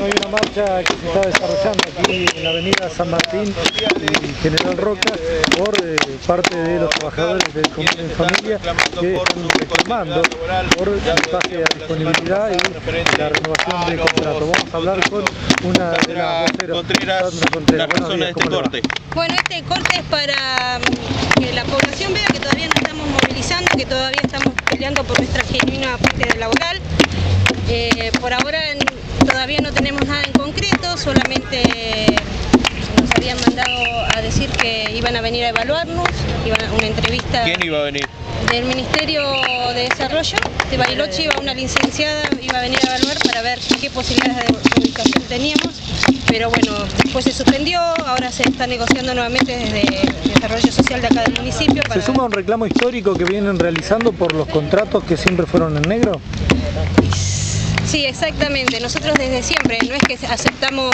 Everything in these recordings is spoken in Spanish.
hay una marcha que se está desarrollando aquí en la avenida San Martín y General Roca por parte de los trabajadores del Convenio de Familia que están reclamando por el pase a disponibilidad y la renovación del contrato. Vamos a hablar con una de las voceras, Sandra Contreras. Buenos días, ¿cómo le va? Bueno, este corte es para que la población vea que todavía no estamos movilizando, que todavía estamos peleando por nuestra genuina parte laboral. Por ahora todavía no tenemos nada en concreto, solamente nos habían mandado a decir que iban a venir a evaluarnos, iban a una entrevista. ¿Quién iba a venir? Del Ministerio de Desarrollo, de Bariloche iba una licenciada, iba a venir a evaluar para ver qué posibilidades de ubicación teníamos, pero bueno, después se suspendió, ahora se está negociando nuevamente desde Desarrollo Social de acá del municipio. ¿Se suma un reclamo histórico que vienen realizando por los contratos que siempre fueron en negro? Sí, exactamente. Nosotros desde siempre, no es que aceptamos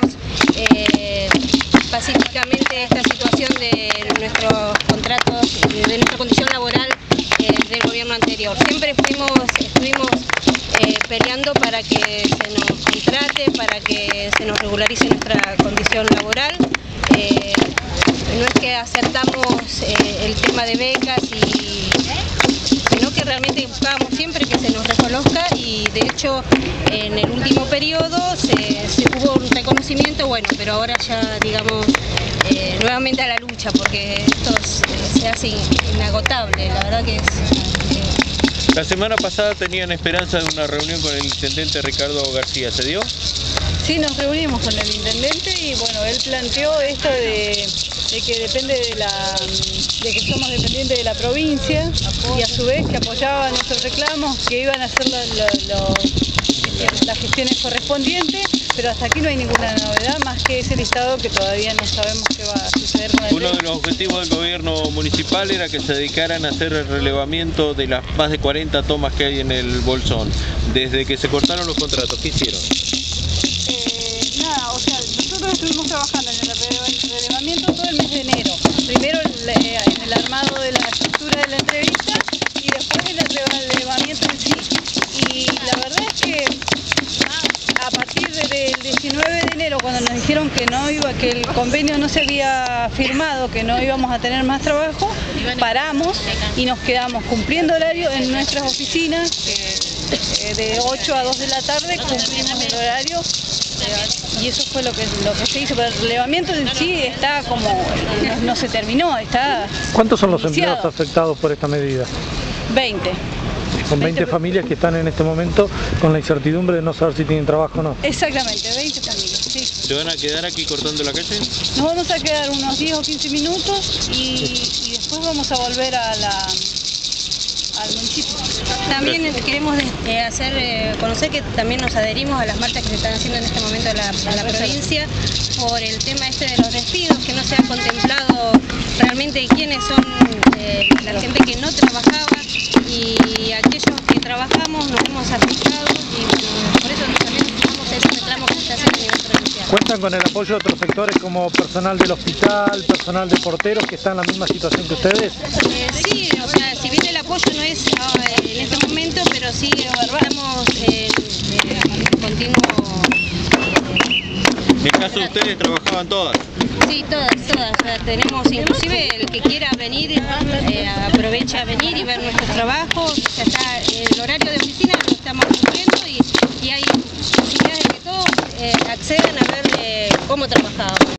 pacíficamente esta situación de nuestros contratos, de nuestra condición laboral del gobierno anterior. Siempre estuvimos peleando para que se nos contrate, para que se nos regularice nuestra condición laboral. No es que aceptamos el tema de becas, sino que realmente buscábamos siempre que se nos reconozca, y de hecho en el último periodo se hubo un reconocimiento, bueno, pero ahora ya digamos nuevamente a la lucha, porque esto se hace inagotable, la verdad que es... La semana pasada tenían esperanza de una reunión con el intendente Ricardo García, ¿se dio? Sí, nos reunimos con el intendente y bueno, él planteó esto de que depende de que somos dependientes de la provincia, y a su vez que apoyaba nuestros reclamos, que iban a hacer las gestiones correspondientes, pero hasta aquí no hay ninguna novedad más que ese listado que todavía no sabemos qué va a suceder con el Uno de los objetivos del gobierno municipal era que se dedicaran a hacer el relevamiento de las más de 40 tomas que hay en el Bolsón. Desde que se cortaron los contratos, ¿qué hicieron? Nada, o sea, nosotros estuvimos trabajando en el relevamiento todo el mes de enero. Primero en el armado de la estructura de la entrevista y después en el relevamiento en sí. Y la verdad es que a partir del 19 de enero, cuando nos dijeron que el convenio no se había firmado, que no íbamos a tener más trabajo, paramos y nos quedamos cumpliendo horario en nuestras oficinas, de 8 a 2 de la tarde cumplimos el horario, y eso fue lo que se hizo. Pero el relevamiento en sí está como, no se terminó, está... ¿Cuántos son los iniciado. empleados afectados por esta medida? 20. Son 20 familias que están en este momento con la incertidumbre de no saber si tienen trabajo o no. Exactamente, 20 familias, sí. ¿Se van a quedar aquí cortando la calle? Nos vamos a quedar unos 10 o 15 minutos y después vamos a volver al municipio. También queremos hacer conocer que también nos adherimos a las marchas que se están haciendo en este momento a la provincia por el tema de los despidos, que no se ha contemplado realmente quiénes son la gente que no trabajaba, y aquellos que trabajamos nos hemos afectado, y bueno, por eso también tomamos ese reclamo que se está haciendo a nivel provincial. ¿Cuentan con el apoyo de otros sectores como personal del hospital, personal de porteros que están en la misma situación que ustedes? Sí, o sea, si bien el apoyo no es en este momento, pero sí estamos en continuo... En el caso de ustedes, ¿trabajaban todas? Sí, todas. O sea, tenemos, inclusive el que quiera venir, aprovecha a venir y ver nuestro trabajo. O sea, está el horario de oficina, lo estamos cumpliendo, y hay posibilidades de que todos accedan a ver cómo trabajamos.